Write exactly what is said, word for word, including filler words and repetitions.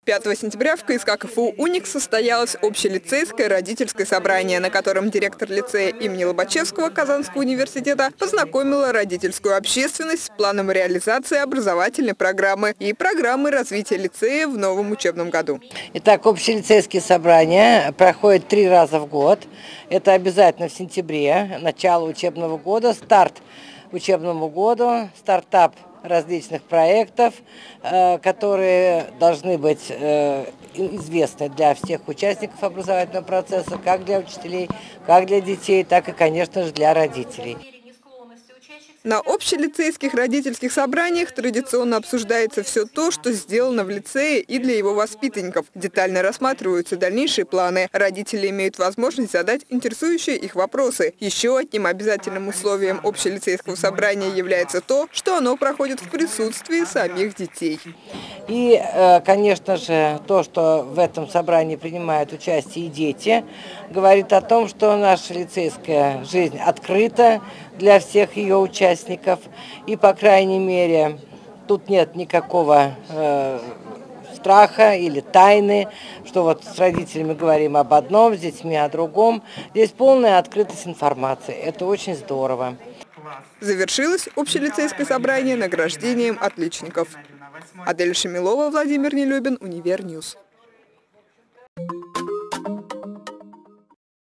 пятого сентября в КСК КФУ «Уникс» состоялось общелицейское родительское собрание, на котором директор лицея имени Лобачевского Казанского университета познакомила родительскую общественность с планом реализации образовательной программы и программы развития лицея в новом учебном году. Итак, общелицейские собрания проходят три раза в год. Это обязательно в сентябре, начало учебного года, старт учебному году, стартап различных проектов, которые должны быть известны для всех участников образовательного процесса, как для учителей, как для детей, так и, конечно же, для родителей. На общелицейских родительских собраниях традиционно обсуждается все то, что сделано в лицее и для его воспитанников. Детально рассматриваются дальнейшие планы. Родители имеют возможность задать интересующие их вопросы. Еще одним обязательным условием общелицейского собрания является то, что оно проходит в присутствии самих детей. И, конечно же, то, что в этом собрании принимают участие и дети, говорит о том, что наша лицейская жизнь открыта для всех ее участников. И, по крайней мере, тут нет никакого э, страха или тайны, что вот с родителями говорим об одном, с детьми о другом. Здесь полная открытость информации. Это очень здорово. Завершилось общелицейское собрание награждением отличников. Адель Шамилова, Владимир Нелюбин, Универньюз.